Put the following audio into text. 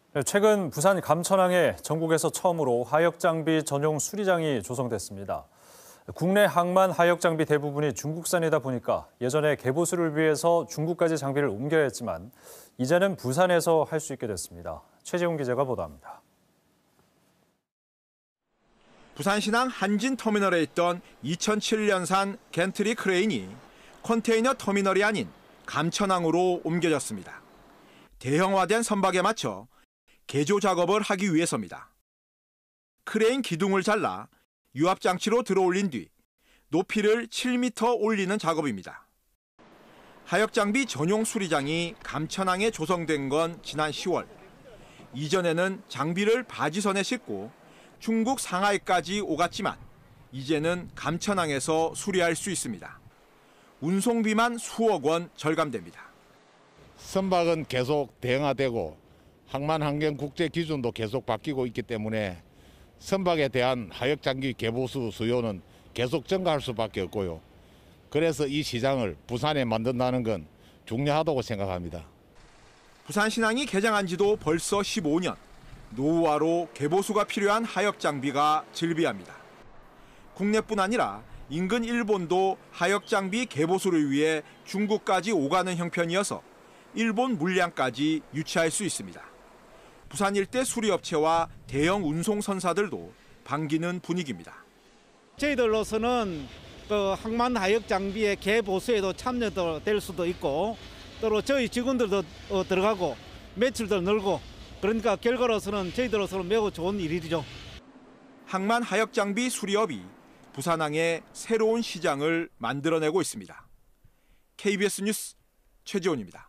최근 부산 감천항에 전국에서 처음으로 하역장비 전용 수리장이 조성됐습니다. 국내 항만 하역장비 대부분이 중국산이다 보니까 예전에 개보수를 위해서 중국까지 장비를 옮겨야 했지만 이제는 부산에서 할 수 있게 됐습니다. 최재훈 기자가 보도합니다. 부산시당 한진터미널에 있던 2007년산 겐트리 크레인이 컨테이너 터미널이 아닌 감천항으로 옮겨졌습니다. 대형화된 선박에 맞춰 개조 작업을 하기 위해서입니다. 크레인 기둥을 잘라 유압장치로 들어올린 뒤 높이를 7m 올리는 작업입니다. 하역장비 전용 수리장이 감천항에 조성된 건 지난 10월. 이전에는 장비를 바지선에 싣고 중국 상하이까지 오갔지만 이제는 감천항에서 수리할 수 있습니다. 운송비만 수억 원 절감됩니다. 선박은 계속 대형화되고 항만환경 국제 기준도 계속 바뀌고 있기 때문에 선박에 대한 하역장비 개보수 수요는 계속 증가할 수밖에 없고요. 그래서 이 시장을 부산에 만든다는 건 중요하다고 생각합니다. 부산신항이 개장한 지도 벌써 15년. 노후화로 개보수가 필요한 하역장비가 즐비합니다. 국내뿐 아니라 인근 일본도 하역장비 개보수를 위해 중국까지 오가는 형편이어서 일본 물량까지 유치할 수 있습니다. 부산 일대 수리업체와 대형 운송선사들도 반기는 분위기입니다. 저희들로서는 항만 하역 장비의 개보수에도 참여될 수도 있고 또 저희 직원들도 들어가고 매출도 늘고 그러니까 결과로서는 저희들로서는 매우 좋은 일이죠. 항만 하역 장비 수리업이 부산항의 새로운 시장을 만들어내고 있습니다. KBS 뉴스 최지원입니다.